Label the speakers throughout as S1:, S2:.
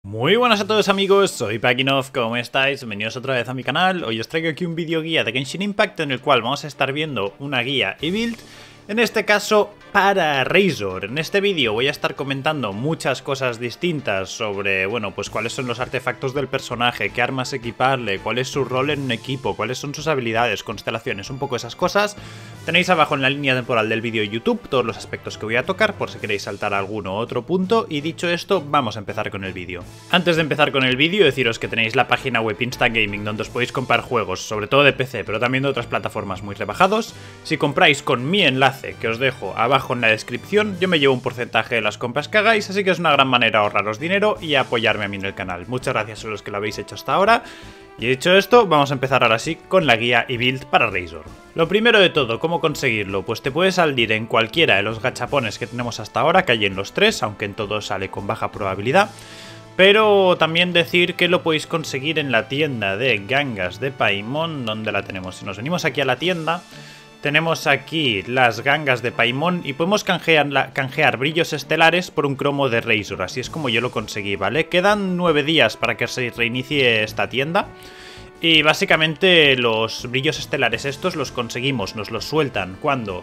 S1: Muy buenas a todos amigos, soy Pakinov, ¿cómo estáis? Bienvenidos otra vez a mi canal. Hoy os traigo aquí un vídeo guía de Genshin Impact en el cual vamos a estar viendo una guía y build, en este caso para Razor. En este vídeo voy a estar comentando muchas cosas distintas sobre, bueno, pues cuáles son los artefactos del personaje, qué armas equiparle, cuál es su rol en un equipo, cuáles son sus habilidades, constelaciones, un poco esas cosas. Tenéis abajo en la línea temporal del vídeo de YouTube todos los aspectos que voy a tocar por si queréis saltar a alguno u otro punto, y dicho esto, vamos a empezar con el vídeo. Antes de empezar con el vídeo, deciros que tenéis la página web Instant Gaming donde os podéis comprar juegos, sobre todo de PC, pero también de otras plataformas muy rebajados. Si compráis con mi enlace, que os dejo abajo en la descripción, yo me llevo un porcentaje de las compras que hagáis, así que es una gran manera de ahorraros dinero y apoyarme a mí en el canal. Muchas gracias a los que lo habéis hecho hasta ahora. Y dicho esto, vamos a empezar ahora sí con la guía y build para Razor. Lo primero de todo, ¿cómo conseguirlo? Pues te puedes salir en cualquiera de los gachapones que tenemos hasta ahora, que hay en los tres, aunque en todos sale con baja probabilidad. Pero también decir que lo podéis conseguir en la tienda de gangas de Paimon, donde la tenemos. Si nos venimos aquí a la tienda, tenemos aquí las gangas de Paimon y podemos canjear brillos estelares por un cromo de Razor. Así es como yo lo conseguí, ¿vale? Quedan 9 días para que se reinicie esta tienda. Y básicamente los brillos estelares estos los conseguimos, nos los sueltan cuando,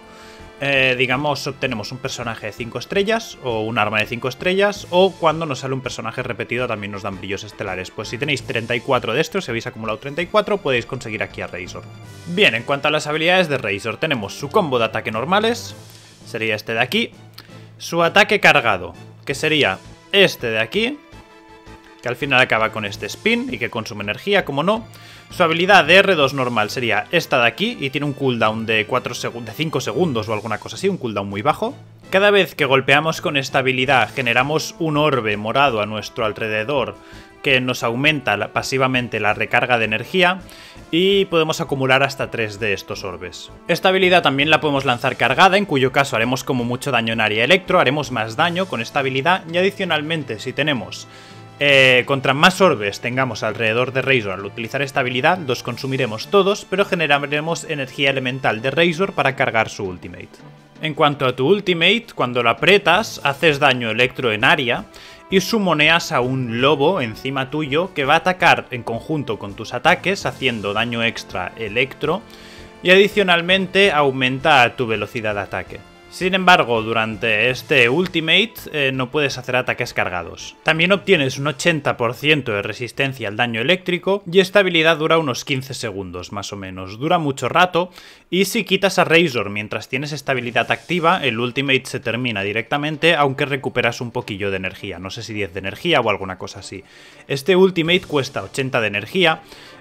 S1: digamos, obtenemos un personaje de 5 estrellas o un arma de 5 estrellas, o cuando nos sale un personaje repetido también nos dan brillos estelares. Pues si tenéis 34 de estos, si habéis acumulado 34, podéis conseguir aquí a Razor. Bien, en cuanto a las habilidades de Razor, tenemos su combo de ataque normales, sería este de aquí, su ataque cargado, que sería este de aquí, que al final acaba con este spin y que consume energía, como no. Su habilidad de R2 normal sería esta de aquí y tiene un cooldown de 5 segundos o alguna cosa así, un cooldown muy bajo. Cada vez que golpeamos con esta habilidad generamos un orbe morado a nuestro alrededor que nos aumenta pasivamente la recarga de energía y podemos acumular hasta 3 de estos orbes. Esta habilidad también la podemos lanzar cargada, en cuyo caso haremos como mucho daño en área electro, haremos más daño con esta habilidad, y adicionalmente si tenemos contra más orbes tengamos alrededor de Razor al utilizar esta habilidad, los consumiremos todos, pero generaremos energía elemental de Razor para cargar su ultimate. En cuanto a tu ultimate, cuando lo aprietas, haces daño electro en área y sumoneas a un lobo encima tuyo que va a atacar en conjunto con tus ataques, haciendo daño extra electro, y adicionalmente aumenta tu velocidad de ataque. Sin embargo, durante este ultimate no puedes hacer ataques cargados. También obtienes un 80% de resistencia al daño eléctrico y esta habilidad dura unos 15 segundos más o menos. Dura mucho rato y si quitas a Razor mientras tienes esta habilidad activa, el ultimate se termina directamente, aunque recuperas un poquillo de energía. No sé si 10 de energía o alguna cosa así. Este ultimate cuesta 80 de energía.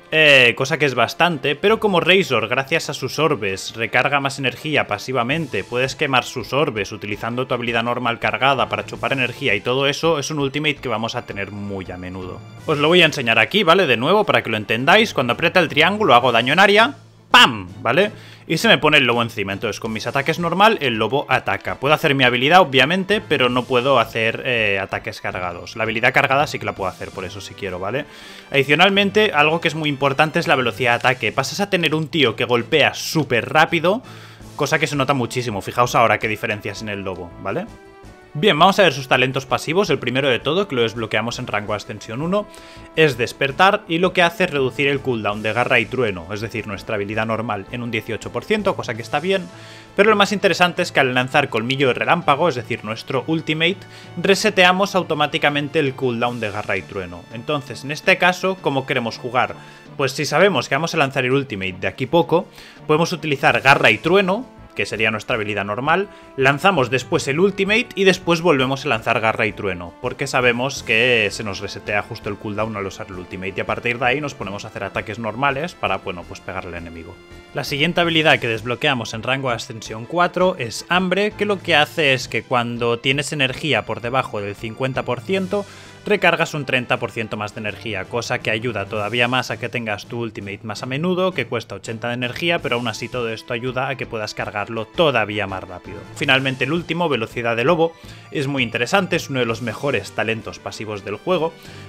S1: Cosa que es bastante, pero como Razor, gracias a sus orbes, recarga más energía pasivamente, puedes quemar sus orbes utilizando tu habilidad normal cargada para chupar energía y todo eso, es un ultimate que vamos a tener muy a menudo. Os lo voy a enseñar aquí, ¿vale? De nuevo, para que lo entendáis. Cuando aprieta el triángulo hago daño en área, ¡pam! ¿Vale? Y se me pone el lobo encima, entonces con mis ataques normal el lobo ataca. Puedo hacer mi habilidad obviamente, pero no puedo hacer ataques cargados. La habilidad cargada sí que la puedo hacer, por eso si quiero, ¿vale? Adicionalmente, algo que es muy importante es la velocidad de ataque. Pasas a tener un tío que golpea súper rápido, cosa que se nota muchísimo. Fijaos ahora qué diferencias en el lobo, ¿vale? Bien, vamos a ver sus talentos pasivos. El primero de todo, que lo desbloqueamos en rango Ascensión 1, es Despertar, y lo que hace es reducir el cooldown de Garra y Trueno, es decir, nuestra habilidad normal, en un 18%, cosa que está bien. Pero lo más interesante es que al lanzar Colmillo de Relámpago, es decir, nuestro ultimate, reseteamos automáticamente el cooldown de Garra y Trueno. Entonces, en este caso, ¿cómo queremos jugar? Pues si sabemos que vamos a lanzar el ultimate de aquí poco, podemos utilizar Garra y Trueno, que sería nuestra habilidad normal, lanzamos después el ultimate y después volvemos a lanzar Garra y Trueno, porque sabemos que se nos resetea justo el cooldown al usar el ultimate, y a partir de ahí nos ponemos a hacer ataques normales para, bueno, pues pegarle al enemigo. La siguiente habilidad que desbloqueamos en rango de Ascensión 4 es Hambre, que lo que hace es que cuando tienes energía por debajo del 50%, recargas un 30% más de energía, cosa que ayuda todavía más a que tengas tu ultimate más a menudo, que cuesta 80 de energía, pero aún así todo esto ayuda a que puedas cargarlo todavía más rápido. Finalmente el último, Velocidad de Lobo, es muy interesante, es uno de los mejores talentos pasivos del juego,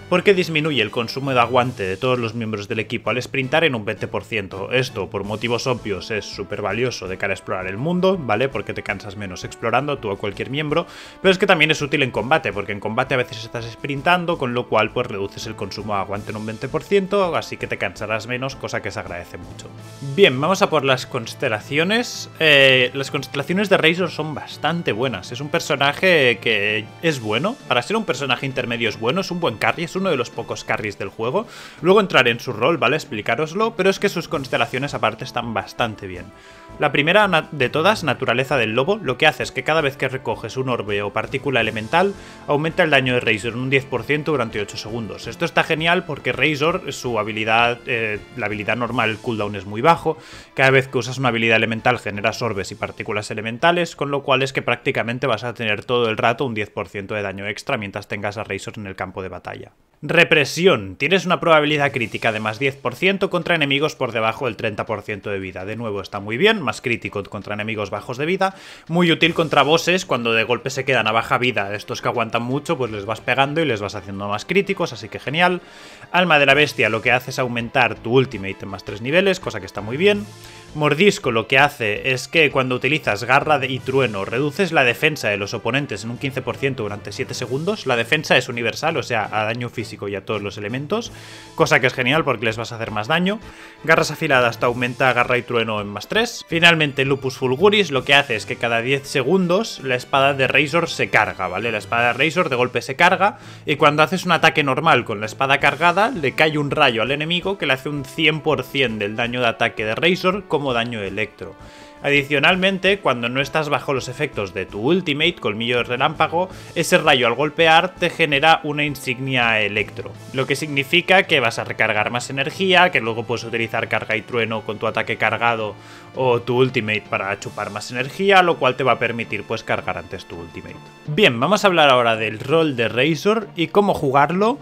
S1: porque disminuye el consumo de aguante de todos los miembros del equipo al sprintar en un 20%. Esto, por motivos obvios, es súper valioso de cara a explorar el mundo, ¿vale? Porque te cansas menos explorando, tú o cualquier miembro, pero es que también es útil en combate, porque en combate a veces estás sprintando, con lo cual pues reduces el consumo de aguante en un 20%, así que te cansarás menos, cosa que se agradece mucho. Bien, vamos a por las constelaciones. Las constelaciones de Razor son bastante buenas. Es un personaje que es bueno, para ser un personaje intermedio es bueno, es un buen carry, es uno de los pocos carries del juego. Luego entraré en su rol, ¿vale? Explicároslo, pero es que sus constelaciones aparte están bastante bien. La primera de todas, Naturaleza del Lobo, lo que hace es que cada vez que recoges un orbe o partícula elemental, aumenta el daño de Razor en un 10% durante 8 segundos. Esto está genial porque Razor, su habilidad, la habilidad normal, el cooldown es muy bajo. Cada vez que usas una habilidad elemental generas orbes y partículas elementales, con lo cual es que prácticamente vas a tener todo el rato un 10% de daño extra mientras tengas a Razor en el campo de batalla. Represión. Tienes una probabilidad crítica de más 10% contra enemigos por debajo del 30% de vida. De nuevo está muy bien, más crítico contra enemigos bajos de vida. Muy útil contra bosses cuando de golpe se quedan a baja vida. Estos que aguantan mucho pues les vas pegando y les vas haciendo más críticos, así que genial. Alma de la Bestia lo que hace es aumentar tu ultimate en más 3 niveles, cosa que está muy bien. Mordisco lo que hace es que cuando utilizas Garra y Trueno reduces la defensa de los oponentes en un 15% durante 7 segundos. La defensa es universal, o sea, a daño físico y a todos los elementos, cosa que es genial porque les vas a hacer más daño. Garras afiladas te aumenta Garra y Trueno en más 3. Finalmente Lupus Fulguris lo que hace es que cada 10 segundos la espada de Razor se carga, ¿vale? La espada de Razor de golpe se carga y cuando haces un ataque normal con la espada cargada le cae un rayo al enemigo que le hace un 100% del daño de ataque de Razor como daño electro. Adicionalmente, cuando no estás bajo los efectos de tu ultimate, Colmillo de Relámpago, ese rayo al golpear te genera una insignia electro, lo que significa que vas a recargar más energía, que luego puedes utilizar Carga y Trueno con tu ataque cargado o tu ultimate para chupar más energía, lo cual te va a permitir pues cargar antes tu ultimate. Bien, vamos a hablar ahora del rol de Razor y cómo jugarlo,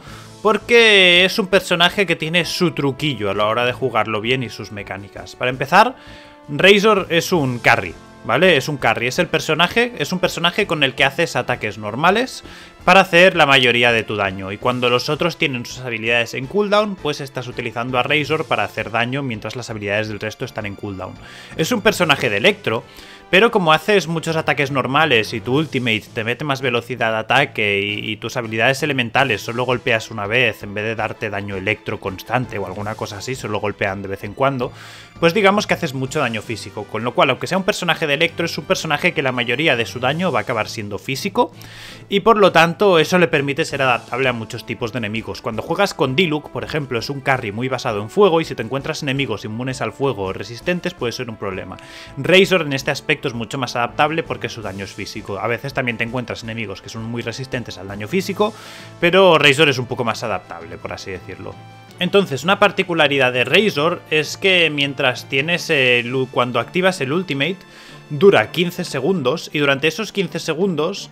S1: porque es un personaje que tiene su truquillo a la hora de jugarlo bien y sus mecánicas. Para empezar, Razor es un carry, ¿vale? Es un carry, es un personaje con el que haces ataques normales para hacer la mayoría de tu daño, y cuando los otros tienen sus habilidades en cooldown, pues estás utilizando a Razor para hacer daño mientras las habilidades del resto están en cooldown. Es un personaje de electro, pero como haces muchos ataques normales y tu ultimate te mete más velocidad de ataque y tus habilidades elementales solo golpeas una vez en vez de darte daño electro constante o alguna cosa así, solo golpean de vez en cuando, pues digamos que haces mucho daño físico, con lo cual aunque sea un personaje de electro es un personaje que la mayoría de su daño va a acabar siendo físico y por lo tanto eso le permite ser adaptable a muchos tipos de enemigos. Cuando juegas con Diluc, por ejemplo, es un carry muy basado en fuego y si te encuentras enemigos inmunes al fuego o resistentes puede ser un problema. Razor en este aspecto es mucho más adaptable porque su daño es físico. A veces también te encuentras enemigos que son muy resistentes al daño físico, pero Razor es un poco más adaptable, por así decirlo. Entonces, una particularidad de Razor es que mientras tienes cuando activas el ultimate, dura 15 segundos y durante esos 15 segundos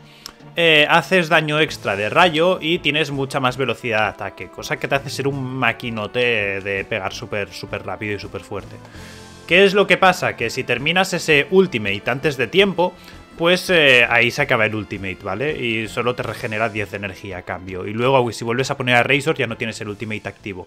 S1: haces daño extra de rayo y tienes mucha más velocidad de ataque, cosa que te hace ser un maquinote de pegar súper rápido y súper fuerte. ¿Qué es lo que pasa? Que si terminas ese ultimate antes de tiempo, pues ahí se acaba el ultimate, ¿vale? Y solo te regenera 10 de energía a cambio. Y luego si vuelves a poner a Razor ya no tienes el ultimate activo.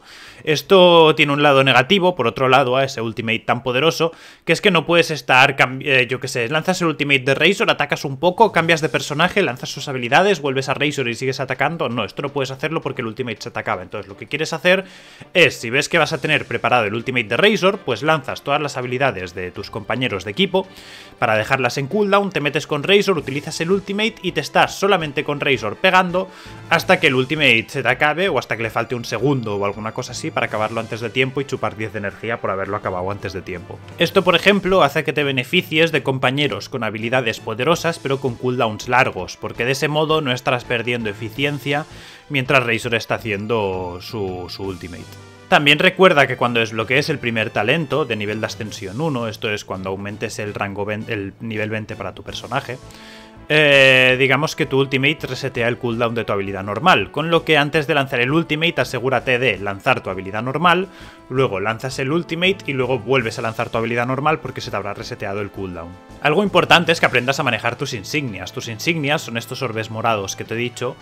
S1: Esto tiene un lado negativo, por otro lado, a ese ultimate tan poderoso, que es que no puedes estar, yo qué sé, lanzas el ultimate de Razor, atacas un poco, cambias de personaje, lanzas sus habilidades, vuelves a Razor y sigues atacando. No, esto no puedes hacerlo porque el ultimate se te acaba. Entonces lo que quieres hacer es, si ves que vas a tener preparado el ultimate de Razor, pues lanzas todas las habilidades de tus compañeros de equipo para dejarlas en cooldown, te metes con Razor, utilizas el ultimate y te estás solamente con Razor pegando hasta que el ultimate se te acabe o hasta que le falte un segundo o alguna cosa así para acabarlo antes de tiempo y chupar 10 de energía por haberlo acabado antes de tiempo. Esto, por ejemplo, hace que te beneficies de compañeros con habilidades poderosas pero con cooldowns largos, porque de ese modo no estarás perdiendo eficiencia mientras Razor está haciendo su ultimate. También recuerda que cuando desbloquees el primer talento de nivel de ascensión 1, esto es cuando aumentes el rango el nivel 20 para tu personaje, digamos que tu ultimate resetea el cooldown de tu habilidad normal, con lo que antes de lanzar el ultimate asegúrate de lanzar tu habilidad normal, luego lanzas el ultimate y luego vuelves a lanzar tu habilidad normal porque se te habrá reseteado el cooldown. Algo importante es que aprendas a manejar tus insignias. Tus insignias son estos orbes morados que te he dicho,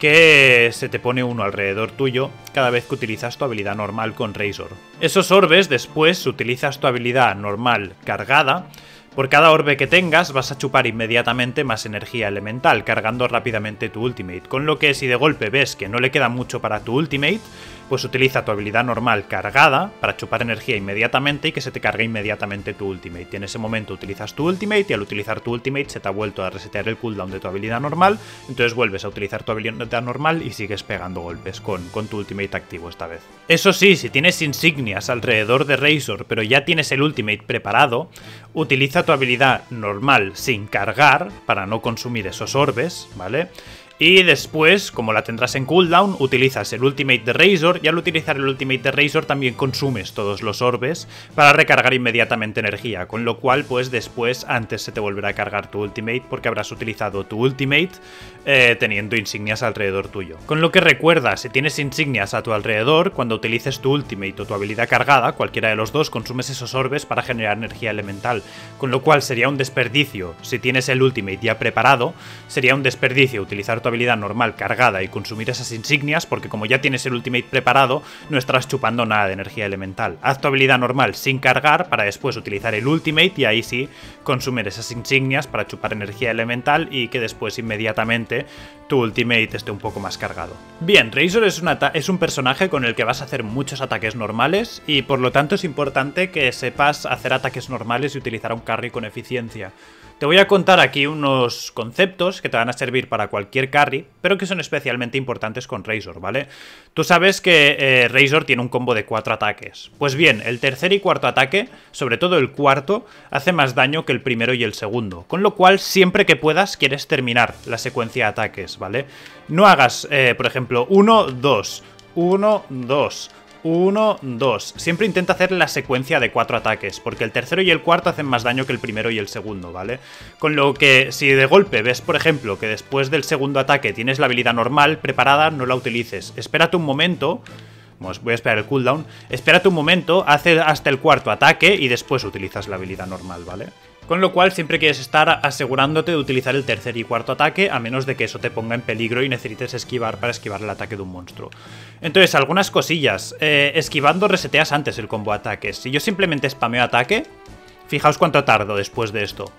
S1: que se te pone uno alrededor tuyo cada vez que utilizas tu habilidad normal con Razor. Esos orbes después utilizas tu habilidad normal cargada. Por cada orbe que tengas vas a chupar inmediatamente más energía elemental, cargando rápidamente tu ultimate, con lo que si de golpe ves que no le queda mucho para tu ultimate, pues utiliza tu habilidad normal cargada para chupar energía inmediatamente y que se te cargue inmediatamente tu ultimate. Y en ese momento utilizas tu ultimate y al utilizar tu ultimate se te ha vuelto a resetear el cooldown de tu habilidad normal, entonces vuelves a utilizar tu habilidad normal y sigues pegando golpes con tu ultimate activo esta vez. Eso sí, si tienes insignias alrededor de Razor pero ya tienes el ultimate preparado, utiliza tu habilidad normal sin cargar para no consumir esos orbes, ¿vale? Y después, como la tendrás en cooldown, utilizas el ultimate de Razor y al utilizar el ultimate de Razor también consumes todos los orbes para recargar inmediatamente energía, con lo cual pues después antes se te volverá a cargar tu ultimate porque habrás utilizado tu ultimate teniendo insignias alrededor tuyo. Con lo que recuerda, si tienes insignias a tu alrededor, cuando utilices tu ultimate o tu habilidad cargada, cualquiera de los dos, consumes esos orbes para generar energía elemental, con lo cual sería un desperdicio, si tienes el ultimate ya preparado, sería un desperdicio utilizar tu habilidad normal cargada y consumir esas insignias porque como ya tienes el ultimate preparado no estarás chupando nada de energía elemental. Haz tu habilidad normal sin cargar para después utilizar el ultimate y ahí sí consumir esas insignias para chupar energía elemental y que después inmediatamente tu ultimate esté un poco más cargado. Bien, Razor es un personaje con el que vas a hacer muchos ataques normales y por lo tanto es importante que sepas hacer ataques normales y utilizar un carry con eficiencia. Te voy a contar aquí unos conceptos que te van a servir para cualquier carry, pero que son especialmente importantes con Razor, ¿vale? Tú sabes que Razor tiene un combo de 4 ataques. Pues bien, el tercer y cuarto ataque, sobre todo el cuarto, hace más daño que el primero y el segundo, con lo cual siempre que puedas quieres terminar la secuencia de ataques, ¿vale? No hagas, por ejemplo, 1, 2, 1, 2... 1, 2. Siempre intenta hacer la secuencia de 4 ataques, porque el tercero y el cuarto hacen más daño que el primero y el segundo, ¿vale? Con lo que si de golpe ves, por ejemplo, que después del segundo ataque tienes la habilidad normal preparada, no la utilices. Espérate un momento. Voy a esperar el cooldown. Espérate un momento, hace hasta el cuarto ataque y después utilizas la habilidad normal, ¿vale? Con lo cual siempre quieres estar asegurándote de utilizar el tercer y cuarto ataque, a menos de que eso te ponga en peligro y necesites esquivar para esquivar el ataque de un monstruo. Entonces, algunas cosillas. Esquivando reseteas antes el combo ataques. Si yo simplemente spameo ataque, fijaos cuánto tardo después de esto.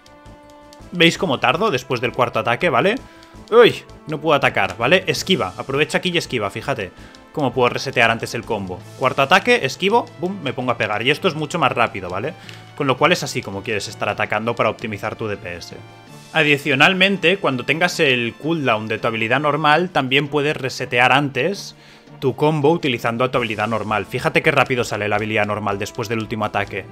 S1: ¿Veis cómo tardo después del cuarto ataque, vale? ¡Uy! No puedo atacar, ¿vale? Esquiva, aprovecha aquí y esquiva, fíjate cómo puedo resetear antes el combo. Cuarto ataque, esquivo, boom, me pongo a pegar. Y esto es mucho más rápido, ¿vale? Con lo cual es así como quieres estar atacando para optimizar tu DPS. Adicionalmente, cuando tengas el cooldown de tu habilidad normal, también puedes resetear antes tu combo utilizando tu habilidad normal. Fíjate qué rápido sale la habilidad normal después del último ataque,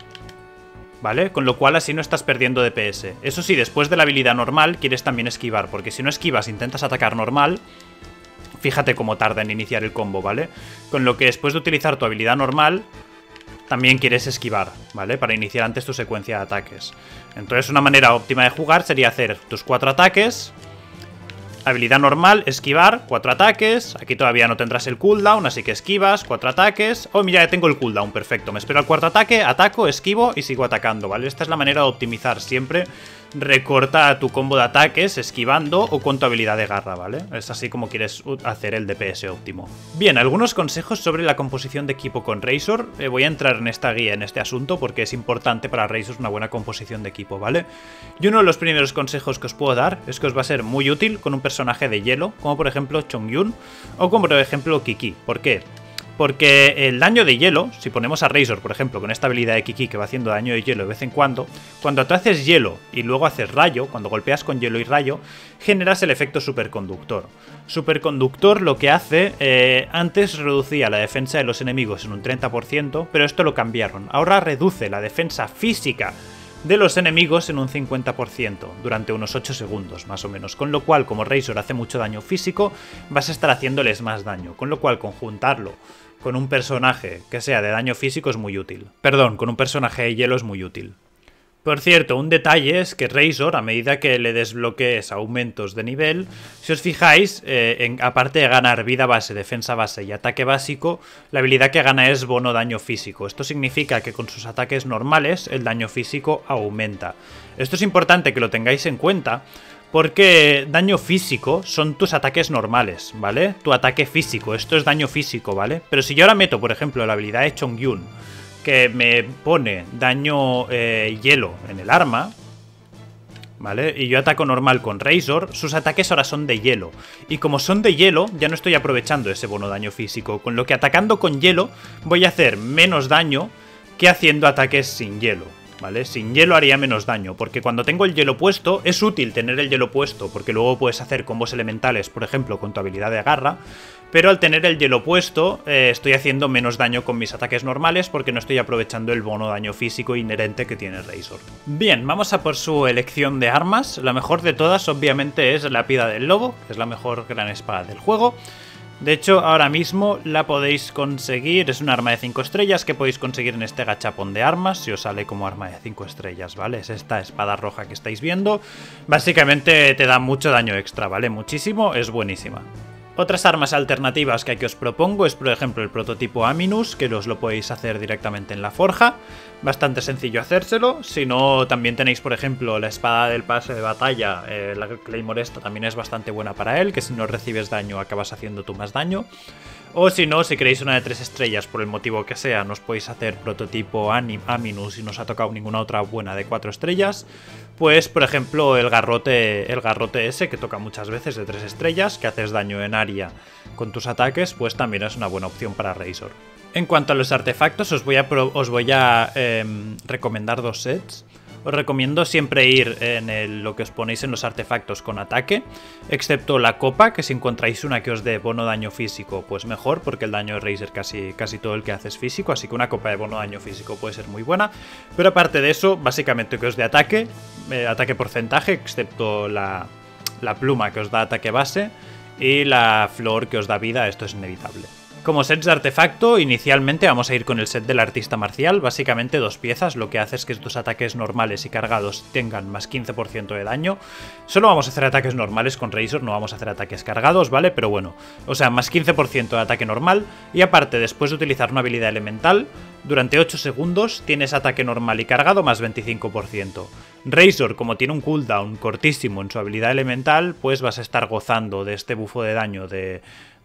S1: ¿vale? Con lo cual así no estás perdiendo DPS. Eso sí, después de la habilidad normal quieres también esquivar, porque si no esquivas intentas atacar normal, fíjate cómo tarda en iniciar el combo, ¿vale? Con lo que después de utilizar tu habilidad normal también quieres esquivar, ¿vale? Para iniciar antes tu secuencia de ataques. Entonces una manera óptima de jugar sería hacer tus 4 ataques, habilidad normal, esquivar, 4 ataques. Aquí todavía no tendrás el cooldown, así que esquivas, 4 ataques. Oh, mira, ya tengo el cooldown, perfecto. Me espero al cuarto ataque, ataco, esquivo y sigo atacando, ¿vale? Esta es la manera de optimizar siempre. Recorta tu combo de ataques esquivando o con tu habilidad de garra, ¿vale? Es así como quieres hacer el DPS óptimo. Bien, algunos consejos sobre la composición de equipo con Razor. Voy a entrar en esta guía, en este asunto, porque es importante para Razor una buena composición de equipo, ¿vale? Y uno de los primeros consejos que os puedo dar es que os va a ser muy útil con un personaje de hielo, como por ejemplo Chongyun o como por ejemplo Kiki. ¿Por qué? Porque el daño de hielo, si ponemos a Razor, por ejemplo, con esta habilidad de Kiki que va haciendo daño de hielo de vez en cuando tú haces hielo y luego haces rayo, cuando golpeas con hielo y rayo, generas el efecto superconductor. Superconductor lo que hace, antes reducía la defensa de los enemigos en un 30%, pero esto lo cambiaron. Ahora reduce la defensa física de los enemigos en un 50% durante unos 8 segundos más o menos, con lo cual como Razor hace mucho daño físico vas a estar haciéndoles más daño, con lo cual conjuntarlo con un personaje que sea de daño físico es muy útil. Perdón, con un personaje de hielo es muy útil. Por cierto, un detalle es que Razor, a medida que le desbloquees aumentos de nivel, si os fijáis, aparte de ganar vida base, defensa base y ataque básico, la habilidad que gana es bono daño físico. Esto significa que con sus ataques normales el daño físico aumenta. Esto es importante que lo tengáis en cuenta, Porque daño físico son tus ataques normales, ¿vale? Tu ataque físico, esto es daño físico, ¿vale? Pero si yo ahora meto, por ejemplo, la habilidad de Chongyun, que me pone daño hielo en el arma, ¿vale? Y yo ataco normal con Razor, sus ataques ahora son de hielo. Y como son de hielo, ya no estoy aprovechando ese bono daño físico. Con lo que atacando con hielo voy a hacer menos daño que haciendo ataques sin hielo, ¿vale? Sin hielo haría menos daño, porque cuando tengo el hielo puesto, es útil tener el hielo puesto, porque luego puedes hacer combos elementales, por ejemplo, con tu habilidad de garra. Pero al tener el hielo puesto, estoy haciendo menos daño con mis ataques normales porque no estoy aprovechando el bono daño físico inherente que tiene Razor. Bien, vamos a por su elección de armas. La mejor de todas, obviamente, es la Pida del Lobo, que es la mejor gran espada del juego. De hecho, ahora mismo la podéis conseguir, es un arma de 5 estrellas que podéis conseguir en este gachapón de armas, si os sale como arma de 5 estrellas, ¿vale? Es esta espada roja que estáis viendo. Básicamente te da mucho daño extra, ¿vale? Muchísimo, es buenísima. Otras armas alternativas que aquí os propongo es, por ejemplo, el prototipo Aminus, que os lo podéis hacer directamente en la forja. Bastante sencillo hacérselo. Si no, también tenéis, por ejemplo, la espada del pase de batalla. La Claymore esta también es bastante buena para él, que si no recibes daño acabas haciendo tú más daño. O si no, si queréis una de 3 estrellas, por el motivo que sea, nos podéis hacer prototipo Aminus y no os ha tocado ninguna otra buena de 4 estrellas. Pues, por ejemplo, el garrote ese, que toca muchas veces de 3 estrellas, que haces daño en área con tus ataques, pues también es una buena opción para Razor. En cuanto a los artefactos, os voy a recomendar 2 sets. Os recomiendo siempre ir en lo que os ponéis en los artefactos con ataque, excepto la copa, que si encontráis una que os dé bono daño físico, pues mejor, porque el daño de Razor casi todo el que hace es físico, así que una copa de bono daño físico puede ser muy buena. Pero aparte de eso, básicamente que os dé ataque porcentaje, excepto la pluma que os da ataque base y la flor que os da vida, esto es inevitable. Como sets de artefacto, inicialmente vamos a ir con el set del artista marcial, básicamente 2 piezas, lo que hace es que tus ataques normales y cargados tengan más 15% de daño. Solo vamos a hacer ataques normales con Razor, no vamos a hacer ataques cargados, ¿vale? Pero bueno, o sea, más 15% de ataque normal, y aparte, después de utilizar una habilidad elemental, durante 8 segundos tienes ataque normal y cargado más 25%. Razor, como tiene un cooldown cortísimo en su habilidad elemental, pues vas a estar gozando de este bufo de daño del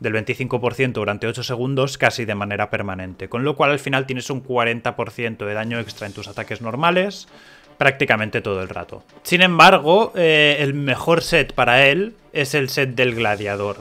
S1: 25% durante 8 segundos casi de manera permanente. Con lo cual al final tienes un 40% de daño extra en tus ataques normales prácticamente todo el rato. Sin embargo, el mejor set para él es el set del gladiador.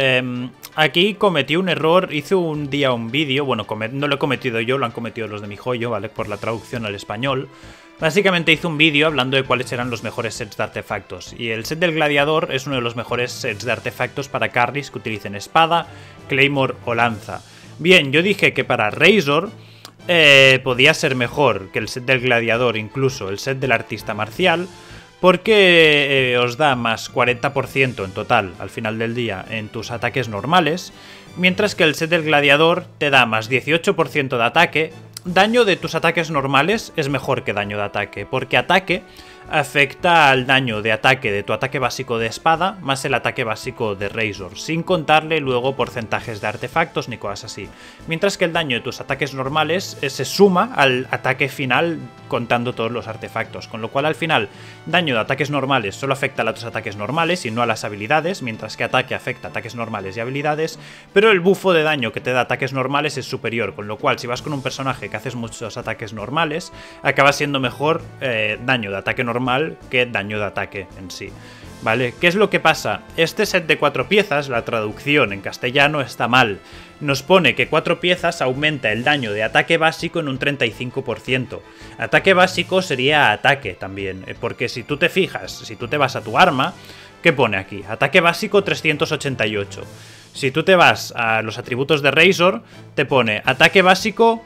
S1: Aquí cometí un error, hice un día un vídeo, bueno, no lo he cometido yo, lo han cometido los de mi joyo, ¿vale? Por la traducción al español. Básicamente hice un vídeo hablando de cuáles eran los mejores sets de artefactos, y el set del gladiador es uno de los mejores sets de artefactos para carries que utilicen espada, claymore o lanza. Bien, yo dije que para Razor podía ser mejor que el set del gladiador, incluso el set del artista marcial, porque os da más 40% en total al final del día en tus ataques normales, mientras que el set del gladiador te da más 18% de ataque. Daño de tus ataques normales es mejor que daño de ataque, porque ataque afecta al daño de ataque de tu ataque básico de espada más el ataque básico de Razor, sin contarle luego porcentajes de artefactos ni cosas así. Mientras que el daño de tus ataques normales se suma al ataque final contando todos los artefactos, con lo cual al final daño de ataques normales solo afecta a tus ataques normales y no a las habilidades, mientras que ataque afecta a ataques normales y habilidades, pero el bufo de daño que te da ataques normales es superior, con lo cual si vas con un personaje que haces muchos ataques normales, acaba siendo mejor daño de ataque normal que daño de ataque en sí. ¿Vale? ¿Qué es lo que pasa? Este set de 4 piezas, la traducción en castellano está mal. Nos pone que 4 piezas aumenta el daño de ataque básico en un 35%. Ataque básico sería ataque también, porque si tú te fijas, si tú te vas a tu arma, ¿qué pone aquí? Ataque básico 388. Si tú te vas a los atributos de Razor, te pone ataque básico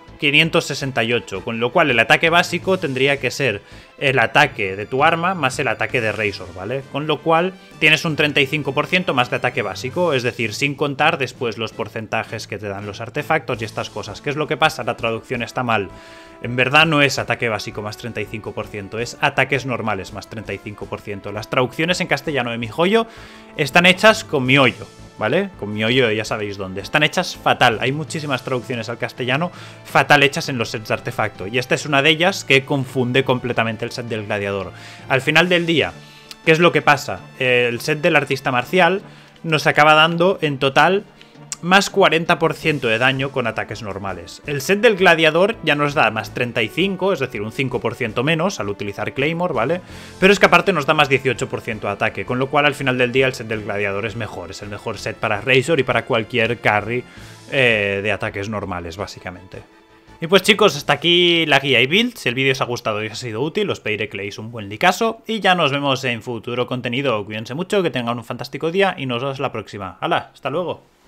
S1: 568, con lo cual el ataque básico tendría que ser el ataque de tu arma más el ataque de Razor, ¿vale? Con lo cual tienes un 35% más de ataque básico, es decir, sin contar después los porcentajes que te dan los artefactos y estas cosas. ¿Qué es lo que pasa? La traducción está mal. En verdad no es ataque básico más 35%, es ataques normales más 35%. Las traducciones en castellano de mi joyo están hechas con mi hoyo, ¿vale? Con mi hoyo ya sabéis dónde. Están hechas fatal. Hay muchísimas traducciones al castellano fatal hechas en los sets de artefacto. Y esta es una de ellas que confunde completamente el set del gladiador. Al final del día, ¿Qué es lo que pasa? El set del artista marcial nos acaba dando en total más 40% de daño con ataques normales. El set del gladiador ya nos da más 35, es decir, un 5% menos al utilizar Claymore, ¿vale? Pero es que aparte nos da más 18% de ataque, con lo cual al final del día el set del gladiador es mejor. Es el mejor set para Razor y para cualquier carry de ataques normales, básicamente. Y pues chicos, hasta aquí la guía y build. Si el vídeo os ha gustado y os ha sido útil, os pediré que leáis un buen likeazo. Y ya nos vemos en futuro contenido. Cuídense mucho, que tengan un fantástico día y nos vemos la próxima. ¡Hala! ¡Hasta luego!